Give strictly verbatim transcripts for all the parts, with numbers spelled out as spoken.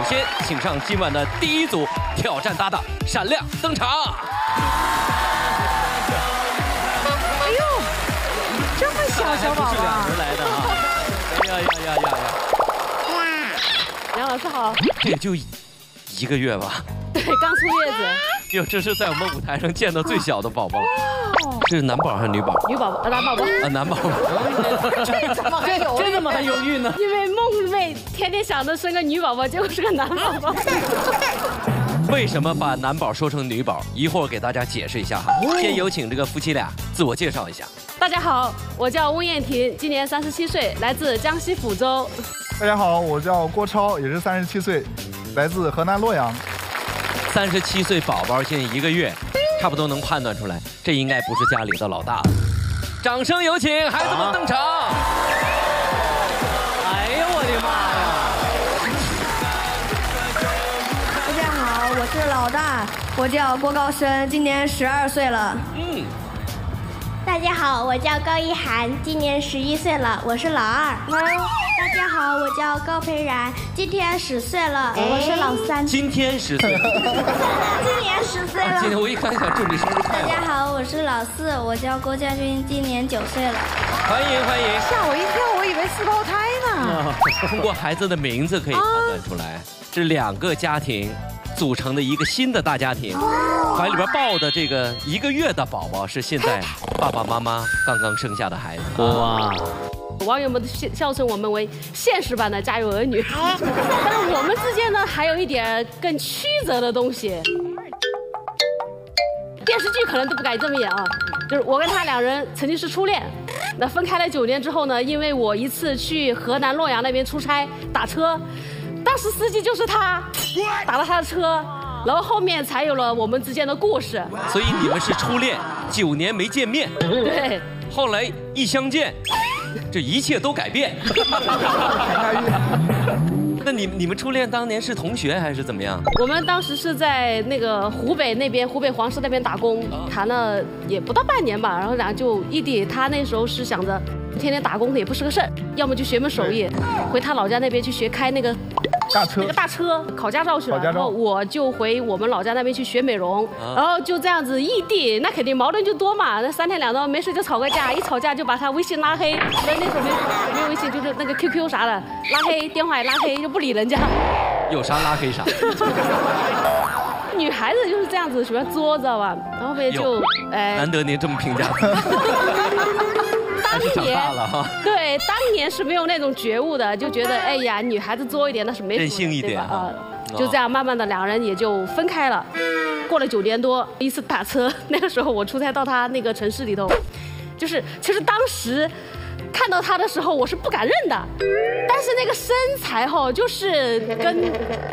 先请上今晚的第一组挑战搭档闪亮登场。 哎呦，这么小小宝宝， 是两人来的啊！哎呀呀呀呀呀！ 梁老师好。 这也就一个月吧。 对，刚出月子。 哟，这是在我们舞台上见到最小的宝宝了。是男宝还是女宝？ 女宝宝，呃，男宝宝。 啊，男宝宝。 这怎么还有？ 这怎么还犹豫呢？ 因为梦妹天天想着生个女宝宝，结果是个男宝宝。 为什么把男宝说成女宝？一会儿给大家解释一下哈。先有请这个夫妻俩自我介绍一下。 大家好，我叫温燕婷，今年三十七岁，来自江西抚州。 大家好，我叫郭超，也是三十七岁，来自河南洛阳。 三十七岁宝宝现在一个月，差不多能判断出来，这应该不是家里的老大了。掌声有请孩子们登场。哎呦我的妈大家好，我是老大，我叫郭高深，今年十二岁了。 嗯。 大家好，我叫高一涵，今年十一岁了，我是老二。大家好，我叫高培然，今天十岁了，我是老三。 今天十岁。 今年十岁了。 今天我一看想祝你生日快乐。 大家好，我是老四，我叫郭家军，今年九岁了。 欢迎欢迎。 吓我一跳，我以为四胞胎呢。 通过孩子的名字可以判断出来，是两个家庭组成的一个新的大家庭。怀里边抱的这个一个月的宝宝是现在爸爸妈妈刚刚生下的孩子。哇！ 网友们笑称我们为现实版的《家有儿女》，但是我们之间呢还有一点更曲折的东西。电视剧可能都不敢这么演啊，就是我跟他两人曾经是初恋，那分开了九年之后呢，因为我一次去河南洛阳那边出差打车，当时司机就是他，打了他的车。然后后面才有了我们之间的故事， 所以你们是初恋，九年没见面， 对， 后来一相见，这一切都改变。那你你们初恋当年是同学还是怎么样？ 我们当时是在那个湖北那边，湖北黄石那边打工，谈了也不到半年吧，然后俩就异地。他那时候是想着天天打工的也不是个事儿，要么就学门手艺，回他老家那边去学开那个。 大车那个大车考驾照去了，然后我就回我们老家那边去学美容， 啊、 然后就这样子异地，那肯定矛盾就多嘛。那三天两头没事就吵个架，一吵架就把他微信拉黑，那那时候没没有微信，就是那个 Q Q 啥的，拉黑电话也拉黑，就不理人家。 有啥拉黑啥。 女孩子就是这样子，喜欢作，知道吧？然后后面就哎，难得您这么评价。 当年了哈， 对，当年是没有那种觉悟的，就觉得哎呀，女孩子作一点那是没任性一点啊，就这样慢慢的两人也就分开了。过了九年多，一次打车，那个时候我出差到他那个城市里头，就是其实当时看到他的时候我是不敢认的，但是那个身材哈，就是跟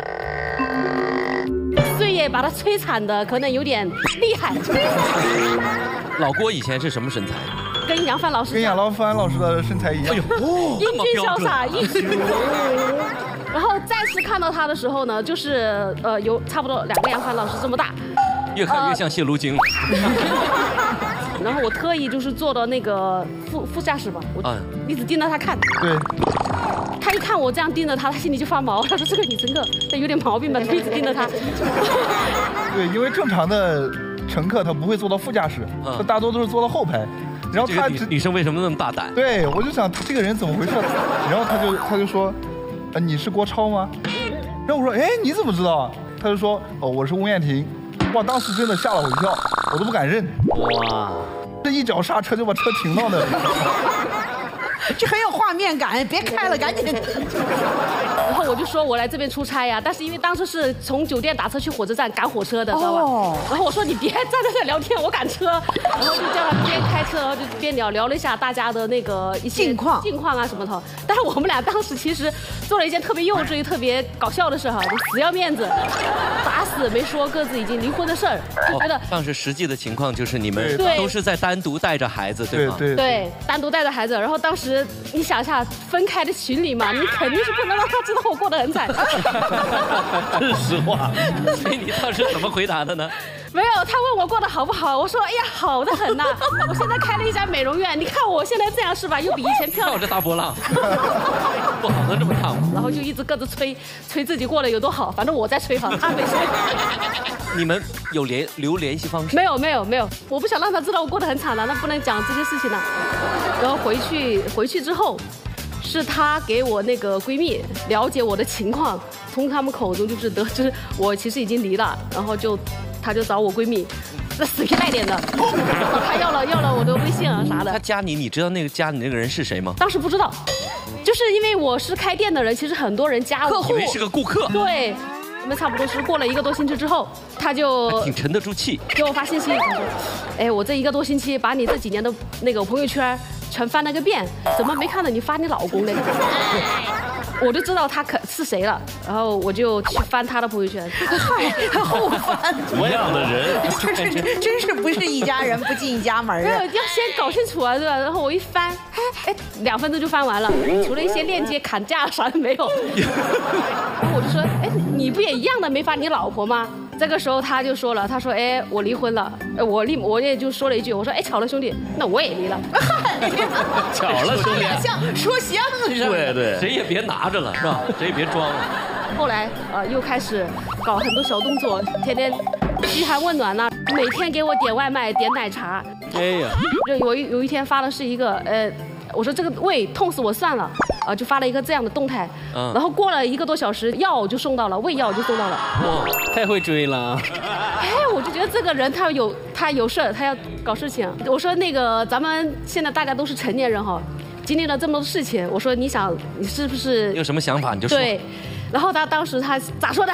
岁月把他摧残的可能有点厉害。 老郭以前是什么身材？ 跟杨帆老师， 跟杨老帆老师的身材一样， 英俊潇洒，一直。然后再次看到他的时候呢，就是呃有差不多两个杨帆老师这么大， 越看越像谢卢京。 然后我特意就是坐到那个副副驾驶吧，我一直盯着他看。 对。 他一看我这样盯着他，他心里就发毛。他说这个女乘客他有点毛病吧，就一直盯着他。 对，因为正常的乘客他不会坐到副驾驶，他大多都是坐到后排。然后他女生为什么那么大胆？ 对，我就想他这个人怎么回事？然后他就他就说，呃，你是郭超吗？然后我说，哎，你怎么知道？他就说，哦，我是翁艳婷。哇，当时真的吓了我一跳，我都不敢认。哇，这一脚刹车就把车停到那里。 就很有画面感，别开了，赶紧。 然后我就说我来这边出差呀，但是因为当时是从酒店打车去火车站赶火车的，知道吧？哦。然后我说你别站在这聊天，我赶车。然后就叫他边开车，然后就边聊聊了一下大家的那个一些近况、 近况啊什么的。但是我们俩当时其实做了一件特别幼稚又特别搞笑的事哈，就死要面子，打死没说各自已经离婚的事儿。就觉得当时实际的情况就是你们都是在单独带着孩子，对吗？ 对对，单独带着孩子。然后当时你想一下，分开的情侣嘛，你肯定是不能让他知道我过得很惨。 这是实话。所以你当时怎么回答的呢？ 没有，他问我过得好不好，我说哎呀好的很呐、我现在开了一家美容院，你看我现在这样是吧，又比以前漂亮。 跳着大波浪，不好的这么烫。 然后就一直各自吹，吹自己过得有多好，反正我在吹好，他没吹。 你们有联留联系方式？ 没有没有没有，我不想让他知道我过得很惨了，那不能讲这些事情了。然后回去回去之后，是她给我那个闺蜜了解我的情况，从他们口中就是得知我其实已经离了，然后就她就找我闺蜜，那死皮赖脸的，她要了要了我的微信啊啥他的。 加你，你知道那个加你那个人是谁吗？ 当时不知道，就是因为我是开店的人，其实很多人加我。 以为是个顾客。 对。我们差不多是过了一个多星期之后，他就挺沉得住气， 给我发信息，他说：“哎，我这一个多星期把你这几年的那个朋友圈全翻了个遍，怎么没看到你发你老公嘞？”我就知道他可是谁了，然后我就去翻他的朋友圈， 还后翻， 什么样的人？ 真真是不是一家人不进一家门啊！ 没有，要先搞清楚啊，对吧？然后我一翻，哎，两分钟就翻完了，除了一些链接砍价啥的没有。然后我就说，哎，你不也一样的没发你老婆吗？这个时候他就说了，他说，哎，我离婚了，哎，我立我也就说了一句，我说，哎，巧了兄弟，那我也离了。 巧了兄弟， 像说相声。 对对， 谁也别拿着了，是吧？谁也别装了。 后来呃又开始搞很多小动作，天天嘘寒问暖呐、每天给我点外卖、点奶茶。 哎呀， 就有一有一天发的是一个呃。我说这个胃痛死我算了，啊，就发了一个这样的动态， 嗯、 然后过了一个多小时，药就送到了，胃药就送到了。 哇，太会追了！ 哎，我就觉得这个人他有他有事儿，他要搞事情。我说那个咱们现在大家都是成年人哈，经历了这么多事情，我说你想你是不是有什么想法你就说。 对，然后他当时他咋说的？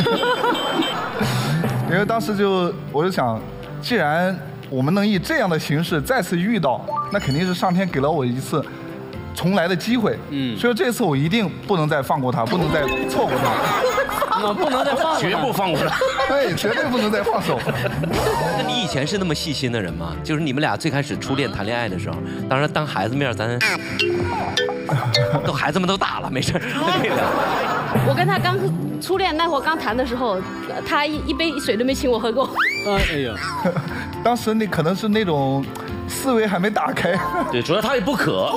因为当时就我就想，既然我们能以这样的形式再次遇到，那肯定是上天给了我一次重来的机会。嗯，所以这次我一定不能再放过他，不能再错过他。 那不能再放过他，绝不放过他。 对，绝对不能再放手。 那你以前是那么细心的人吗？就是你们俩最开始初恋谈恋爱的时候，当然当孩子面咱都孩子们都大了，没事可以聊。 我跟他刚初恋那会儿刚谈的时候，他一一杯水都没请我喝过。 哎呀， 当时你可能是那种思维还没打开。 对，主要他也不渴。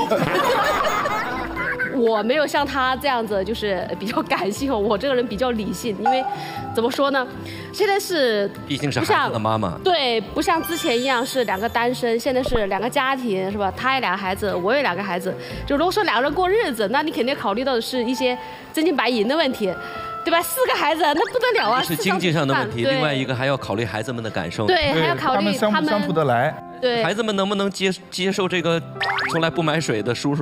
我没有像他这样子，就是比较感性哦。我这个人比较理性，因为怎么说呢，现在是毕竟是孩子的妈妈， 对，不像之前一样是两个单身，现在是两个家庭，是吧？他有两个孩子，我有两个孩子。就如果说两个人过日子，那你肯定考虑到的是一些真金白银的问题。对吧？四个孩子那不得了啊！ 是经济上的问题，另外一个还要考虑孩子们的感受。 对，还要考虑他们相不相处得来。 对， 孩子们能不能接接受这个从来不买水的叔叔？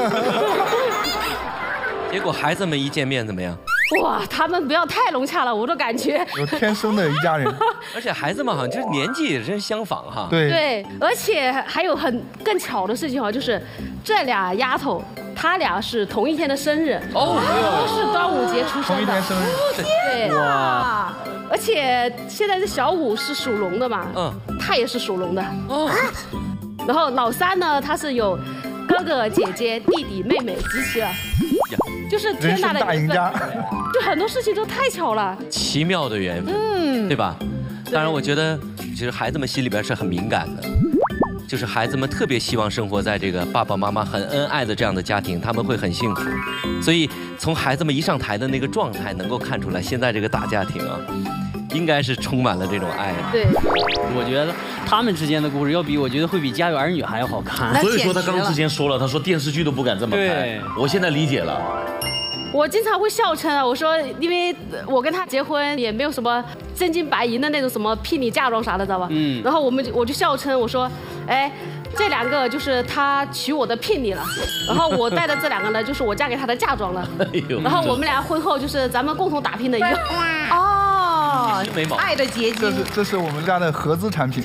结果孩子们一见面怎么样？ 哇，他们不要太融洽了，我都感觉有天生的一家人。 而且孩子们好像就是年纪也真相仿哈。 对对，而且还有很更巧的事情哈，就是这俩丫头，她俩是同一天的生日哦，都是端午节出生的。 同一天生日。 对哇！而且现在这小五是属龙的嘛，嗯，她也是属龙的哦。然后老三呢，他是有哥哥、姐姐、弟弟、妹妹，集齐了。就是天大的大赢家， 就很多事情都太巧了， 奇妙的缘分，嗯，对吧？当然，我觉得其实孩子们心里边是很敏感的，就是孩子们特别希望生活在这个爸爸妈妈很恩爱的这样的家庭，他们会很幸福。所以从孩子们一上台的那个状态，能够看出来，现在这个大家庭啊，应该是充满了这种爱。 对， 我觉得他们之间的故事要比我觉得会比《家有儿女》还要好看。 所以说他刚之前说了，他说电视剧都不敢这么拍。我现在理解了。 我经常会笑称啊，我说，因为我跟他结婚也没有什么真金白银的那种什么聘礼嫁妆啥的，知道吧？嗯。然后我们我就笑称我说，哎，这两个就是他娶我的聘礼了，然后我带的这两个呢，就是我嫁给他的嫁妆了。哎呦。然后我们俩婚后就是咱们共同打拼的一个。 哦， 没毛病。 爱的结晶。 这是这是我们家的合资产品。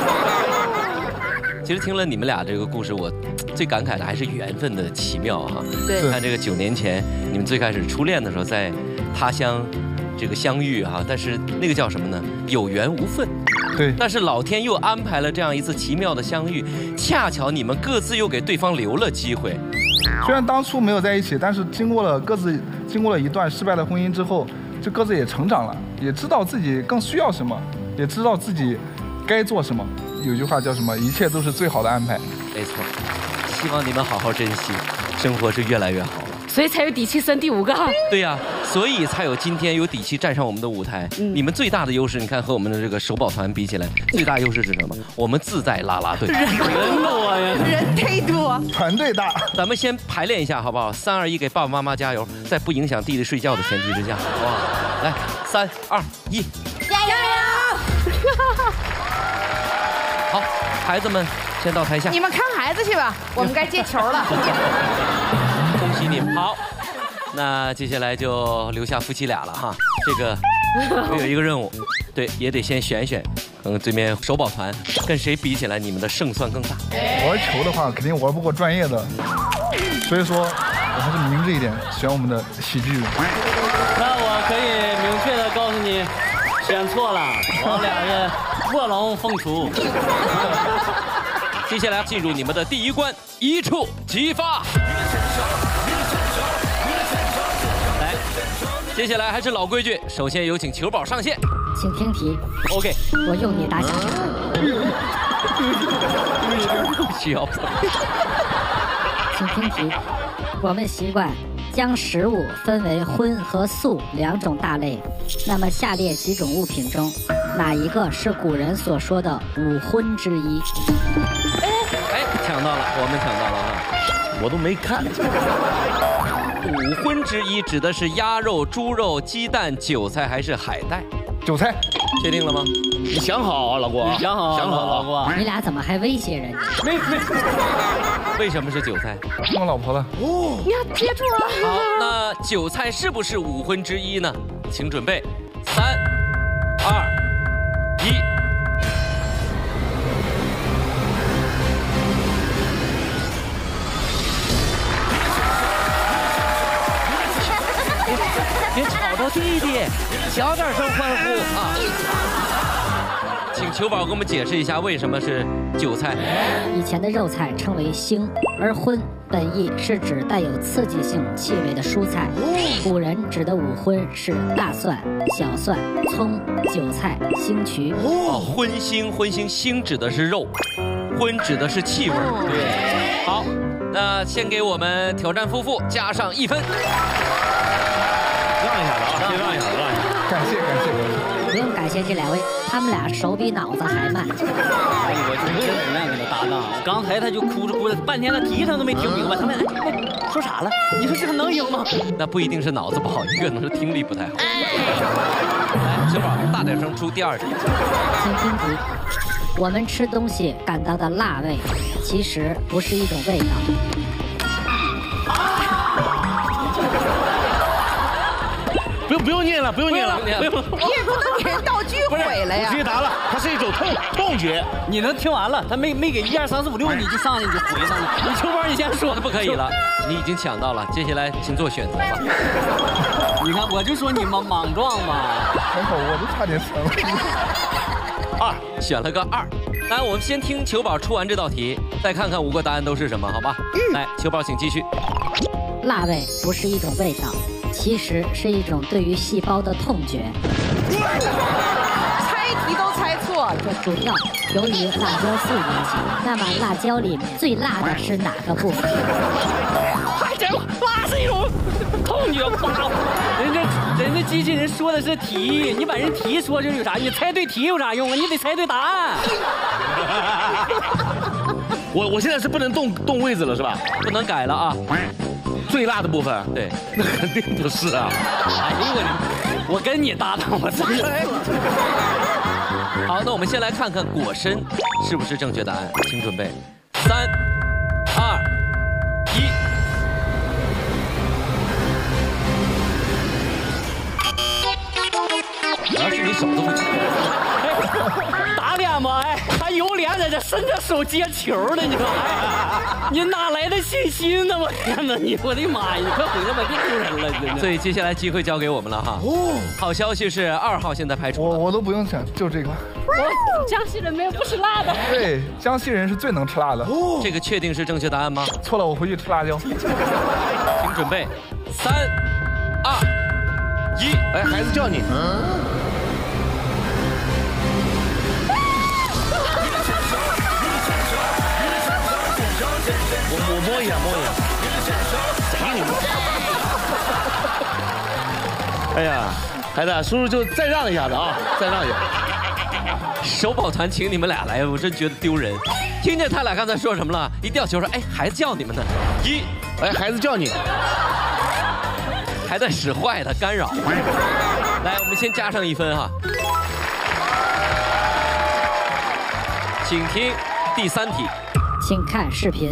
其实听了你们俩这个故事，我最感慨的还是缘分的奇妙哈。 对， 看这个九年前你们最开始初恋的时候，在他乡这个相遇哈，但是那个叫什么呢？有缘无分。 对。 但是老天又安排了这样一次奇妙的相遇，恰巧你们各自又给对方留了机会。 虽然当初没有在一起，但是经过了各自经过了一段失败的婚姻之后，就各自也成长了，也知道自己更需要什么。 也知道自己该做什么。有句话叫什么？一切都是最好的安排。 没错，希望你们好好珍惜，生活是越来越好了。 所以才有底气升第五个。 对呀、啊，所以才有今天有底气站上我们的舞台。嗯、你们最大的优势，你看和我们的这个手宝团比起来，最大优势是什么？我们自带啦啦队， 人多呀，人忒多， 团队大。 咱们先排练一下好不好？三二一，给爸爸妈妈加油，在不影响弟弟睡觉的前提之下，好不好？来，三二一， 加油！ 好，孩子们先到台下。 你们看孩子去吧，我们该接球了。 恭喜你们！好，那接下来就留下夫妻俩了哈。这个我有一个任务，对，也得先选一选，嗯，对面手宝团跟谁比起来，你们的胜算更大？ 玩球的话，肯定玩不过专业的，所以说我还是明智一点，选我们的喜剧人。 那我可以明确的告诉你，选错了，我俩是卧龙凤雏。 接下来进入你们的第一关，一触即发。来，接下来还是老规矩，首先有请球宝上线， 请听题。 OK， 我用你答下去。 需要。 请听题。我们习惯将食物分为荤和素两种大类，那么下列几种物品中，哪一个是古人所说的五荤之一？ 哎，抢到了，我们抢到了啊！ 我都没看。 五荤之一指的是鸭肉、猪肉、鸡蛋、韭菜还是海带？ 韭菜， 确定了吗？ 你想好啊，老郭。 你想好， 想好， 老郭。 你俩怎么还威胁人家？ 没没。为什么是韭菜？ 是我老婆的。 哦，你要接住啊！ 好，那韭菜是不是五荤之一呢？请准备，三、二、一。别吵到弟弟，小点声欢呼啊！请球宝给我们解释一下，为什么是韭菜？ 以前的肉菜称为腥，而荤本意是指带有刺激性气味的蔬菜。古人指的五荤是大蒜、小蒜、葱、韭菜、兴渠。 哦，荤腥，荤腥，腥指的是肉，荤指的是气味。对，好，那先给我们挑战夫妇加上一分。 让一下子啊，先让一下子，让一下子。 感谢感谢感谢。 不用感谢这两位，他们俩手比脑子还慢。 哎，我真不愿跟他搭档。刚才他就哭着哭着，半天了题他都没听明白，他们哎说啥了？你说这个能赢吗？ 那不一定是脑子不好，一个可能是听力不太好。来，球宝，大点声出第二题。 请听题。我们吃东西感到的辣味，其实不是一种味道。 不用不用念了，不用念了， 不用你也不能给人道具不是， 毁了呀我直！接答了，它是一种痛痛觉。 你能听完了？他没没给一二三四五六，你就上去你就回上去。你球宝，你先说。 不可以了，你已经抢到了，接下来请做选择吧。 你看，我就说你莽莽撞嘛。 还好我都差点选了。 二，选了个二。来，我们先听球宝出完这道题，再看看五个答案都是什么，好吧？来，球宝请继续。 辣味不是一种味道，其实是一种对于细胞的痛觉。 猜题都猜错了。 这主要由于辣椒素引起。那么辣椒里最辣的是哪个部分？ 还真辣是一种痛觉，哇！人家人家机器人说的是题，你把人题说这有啥？你猜对题有啥用啊？你得猜对答案。 我我现在是不能动动位子了是吧？ 不能改了啊。 最辣的部分， 对， 那肯定不是啊。 哎呦我，我跟你搭档，我真的。 好，那我们先来看看果参是不是正确答案，请准备，三、二、一。主要是你手都不举。 打脸吗？哎，还有脸在这伸着手接球呢？你说，哎，你哪来的信心呢？我天哪！你，我的妈呀！你快回来吧，别丢人了，真的。 所以接下来机会交给我们了哈。哦，好消息是二号现在排除了。 我我都不用想，就这个。 江西人没有不吃辣的。 对，江西人是最能吃辣的。 哦，这个确定是正确答案吗？ 错了，我回去吃辣椒。 请准备，三、二、一。 哎，孩子叫你。嗯我我摸一下，摸一下。谁给你摸？哎呀，孩子，叔叔就再让一下子啊，再让一下。 手保团请你们俩来，我真觉得丢人。听见他俩刚才说什么了？一掉球说，哎，孩子叫你们呢。一， 哎，孩子叫你， 还在使坏的干扰。来，我们先加上一分哈。请听第三题， 请看视频。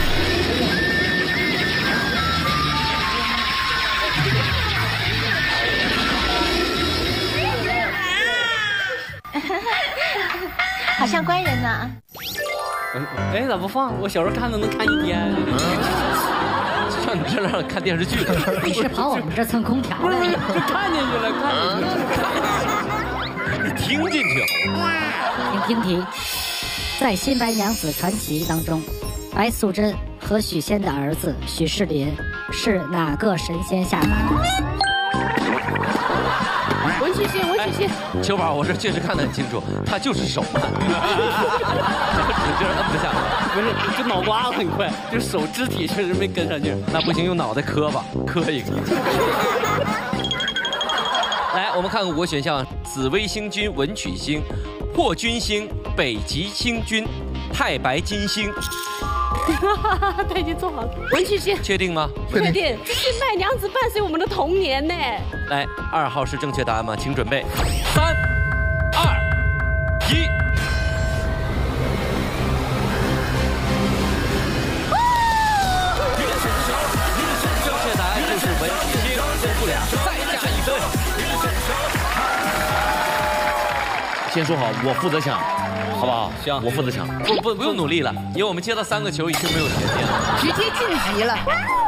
好像官人呢。 哎，咋不放？我小时候看都能看一天。 上你这让看电视剧， 你是跑我们这蹭空调不是， 了？ 就看进去了，看进去了。 你听进去。 请听题，在《新白娘子传奇》当中，白素贞和许仙的儿子许仕林是哪个神仙下凡的？ 文曲星，文曲星。 秋宝，我这确实看得很清楚，他就是手慢，就是摁不下来。 不是，就脑瓜子很快，就手肢体确实没跟上去。 那不行，用脑袋磕吧，磕一个。来，我们看看五个选项：紫微星君、文曲星、破军星、北极星君、太白金星。 他已经做好了。文曲星， 确定吗？ 确定。新白娘子伴随我们的童年呢。 来，二号是正确答案吗？请准备，三、二、一。正确答案就是文曲星，分数两，再加一分。 先说好，我负责抢，好不好？ 行， 我负责抢。 不不不用努力了，因为我们接到三个球已经没有悬念了， 直接晋级了。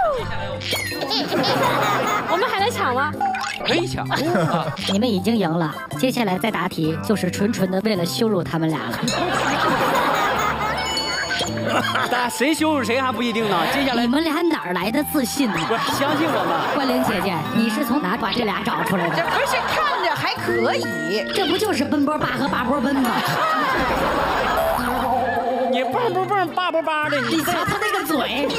我们还能抢吗？ 可以抢。 你们已经赢了，接下来再答题就是纯纯的为了羞辱他们俩了。 但谁羞辱谁还不一定呢。接下来你们俩哪儿来的自信呢？ 不是，相信我们。 关玲姐姐，你是从哪把这俩找出来的？ 这不是看着还可以， 这不就是奔波霸和霸波奔吗？ 你蹦不蹦，霸不霸的， 你瞧他那个嘴。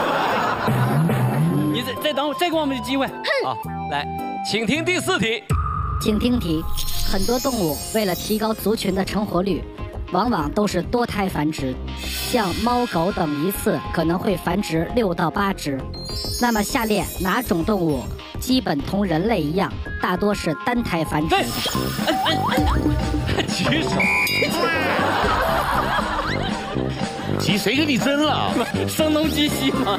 你再再等会，再给我们机会。 好，来，请听第四题。 请听题：很多动物为了提高族群的成活率，往往都是多胎繁殖，像猫狗等一次可能会繁殖六到八只。那么下列哪种动物基本同人类一样，大多是单胎繁殖的？ 举手。 急谁给你争了？ 声东击西吗？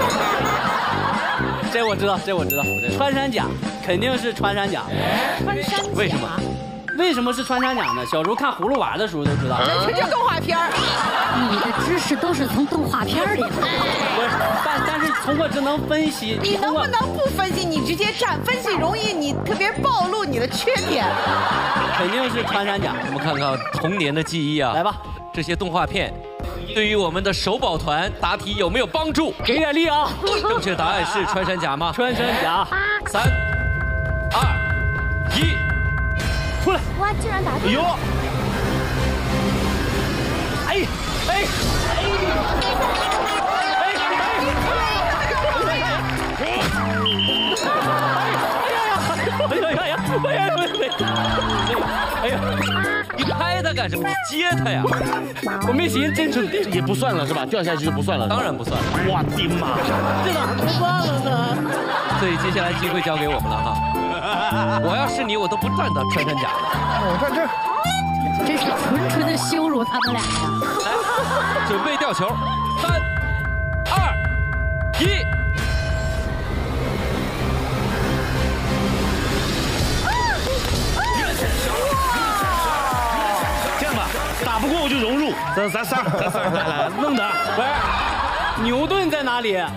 这我知道，这我知道。穿山甲肯定是穿山甲。 穿山甲。 为什么？ 为什么是穿山甲呢？小时候看葫芦娃的时候都知道。 这叫动画片儿。 你的知识都是从动画片里来的。 不是，但但是通过智能分析， 你能不能不分析？你直接站，分析容易你特别暴露你的缺点。 肯定是穿山甲。 我们看看童年的记忆啊， 来吧， 这些动画片对于我们的手保团答题有没有帮助？ 给点力啊！ 正确答案是穿山甲吗？ 穿山甲。 三、二、一， 出来！ 哇，居然答对！ 哎呦！ 哎哎哎！哎呀呀呀！哎呀哎呀！ 你拍他干什么？你接他呀！ 我没寻思真准定， 也不算了是吧？掉下去就不算了。 当然不算了。 我的妈！ 这哪不算了呢？ 所以接下来机会交给我们了哈。我要是你，我都不站到穿山甲了。 我站这儿。 这是纯纯的羞辱他们俩呀！ 来，准备掉球，三、二、一。 打不过我就融入，咱咱仨，咱仨来来弄的。 不是，牛顿在哪里？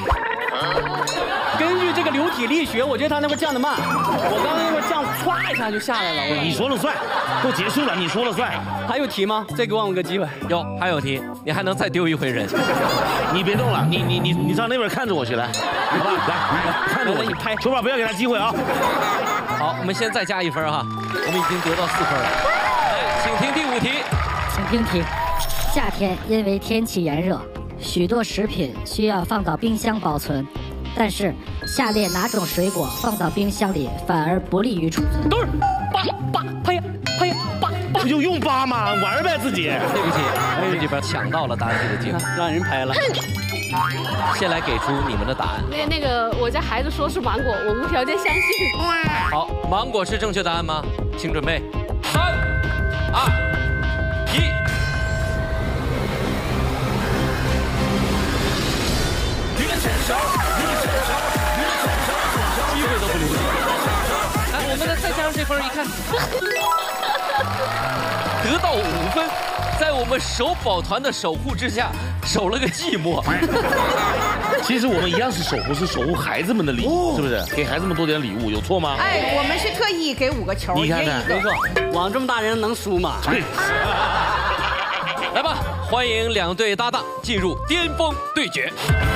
根据这个流体力学，我觉得他那边降得慢。我刚刚那边降，唰一下就下来了。 你说了算，都结束了，你说了算。 还有题吗？再给我们个机会。 有，还有题，你还能再丢一回人。 你别动了，你你你你上那边看着我去，来，你爸来看着我，你拍，球宝不要给他机会啊。 好，我们先再加一分哈，我们已经得到四分了。来，请听第五题。 请听题：夏天因为天气炎热， 许多食品需要放到冰箱保存，但是下列哪种水果放到冰箱里反而不利于储存？ 等会儿，扒扒拍呀拍呀扒扒， 不就用扒吗？玩呗自己。 对不起，这边抢到了答案这个机会， 让人拍了。 先来给出你们的答案。 那那个我家孩子说是芒果，我无条件相信。 好，芒果是正确答案吗？请准备，三、二、一。机会都不留。来，我们再再加上这分一看，得到五分，在我们守保团的守护之下，守了个寂寞。 其实我们一样是守护，是守护孩子们的礼物，是不是？给孩子们多点礼物，有错吗？ 哎，我们是特意给五个球， 你看看， 没错，网这么大人能输吗？ 来吧，欢迎两队搭档进入巅峰对决。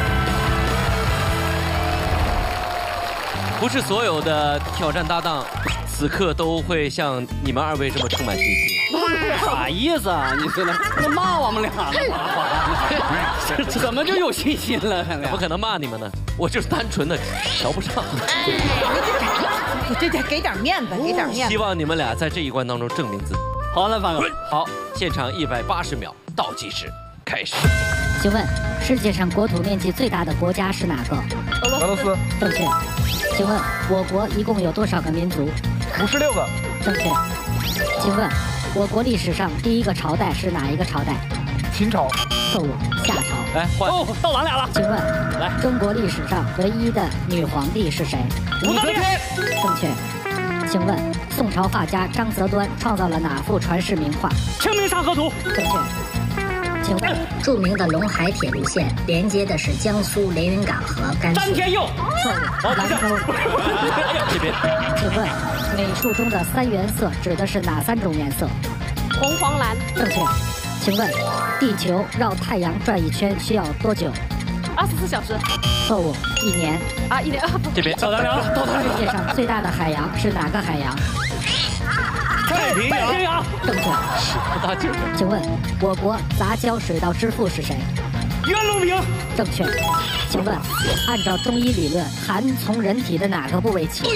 不是所有的挑战搭档，此刻都会像你们二位这么充满信心。 啥意思啊？你说的那骂我们俩呢？怎么就有信心了？ 怎么可能骂你们呢？我就是单纯的瞧不上。 这得给点面子，给点面子。 希望你们俩在这一关当中证明自己。 好了，范哥。 好，现场一百八十秒倒计时开始。 请问世界上国土面积最大的国家是哪个？ 俄罗斯。 正确。请问我国一共有多少个民族？ 五十六个。 正确。请问我国历史上第一个朝代是哪一个朝代？ 秦朝。 错误，夏朝。 来换。 哦，到咱俩了。 请问， 来， 中国历史上唯一的女皇帝是谁？ 武则天。 正确。请问宋朝画家张择端创造了哪幅传世名画？ 清明上河图。 正确。请问著名的陇海铁路线连接的是江苏连云港和甘肃？ 詹天佑。 错误，兰州。 这边。 请问美术中的三原色指的是哪三种颜色？ 红、黄、蓝。 正确。请问地球绕太阳转一圈需要多久？ 二十四小时。 错误，一年。 啊，一年。 这边。 到咱俩了，到咱俩。 世界上最大的海洋是哪个海洋？ 太平洋。 太平洋。 正确。 大劲儿。 请问我国杂交水稻之父是谁？ 袁隆平。 正确。请问按照中医理论，寒从人体的哪个部位起？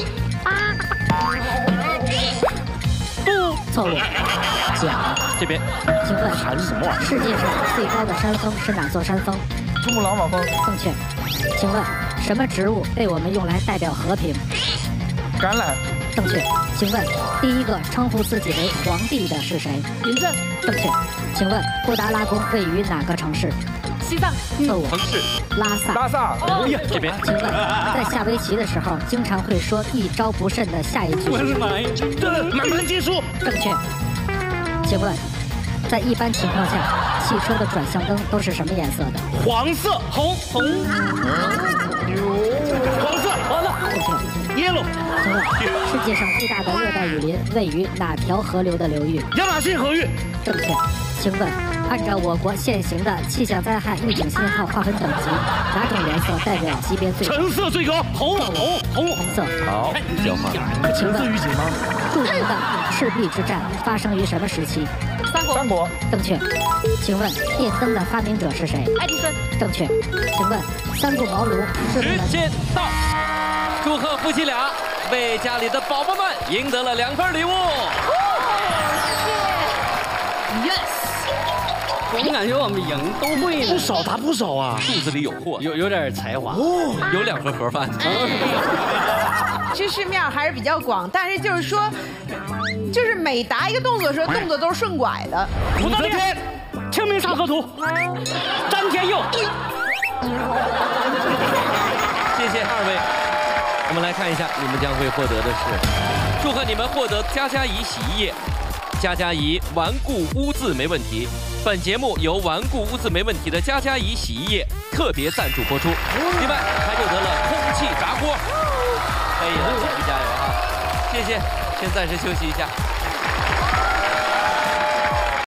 肚。 错误，脚。 这边。 请问寒什么玩意儿？ 世界上最高的山峰是哪座山峰？ 珠穆朗玛峰。 正确。请问什么植物被我们用来代表和平？ 橄榄。 正确。请问第一个称呼自己为皇帝的是谁？ 嬴政。 正确。请问布达拉宫位于哪个城市？ 西藏。 错误。 城市。 拉萨。 拉萨。 哦呀，这边。 请问在下围棋的时候，经常会说一招不慎的下一句我是什么？ 的妈呀！ 这满盘皆输。 正确。请问在一般情况下，汽车的转向灯都是什么颜色的？ 黄色。 红红。 黄色。 完了。 正确。 yellow。 请问世界上最大的热带雨林位于哪条河流的流域？ 亚马逊河域。 正确。请问按照我国现行的气象灾害预警信号划分等级，哪种颜色代表级别最高？ 橙色最高。红红红红色。 好，交换。 请问预警吗？ 著名的赤壁之战发生于什么时期？ 三国。 三国。 正确。请问电灯的发明者是谁？ 爱迪生。 正确。请问三顾茅庐是时间到，祝贺夫妻俩为家里的宝宝们赢得了两份礼物。 Yes。我们感觉我们赢都会呢， 不少答不少啊， 肚子里有货， 有有点才华哦，有两盒盒饭。 知识面还是比较广，但是就是说，就是每答一个动作的时候，动作都是顺拐的。 武则天，清明上河图，詹天佑。 谢谢二位，我们来看一下你们将会获得的是，祝贺你们获得佳佳怡洗衣液。佳佳怡顽固污渍没问题。本节目由顽固污渍没问题的佳佳怡洗衣液特别赞助播出。另外还获得了空气炸锅，可以了，继续加油啊！谢谢，先暂时休息一下。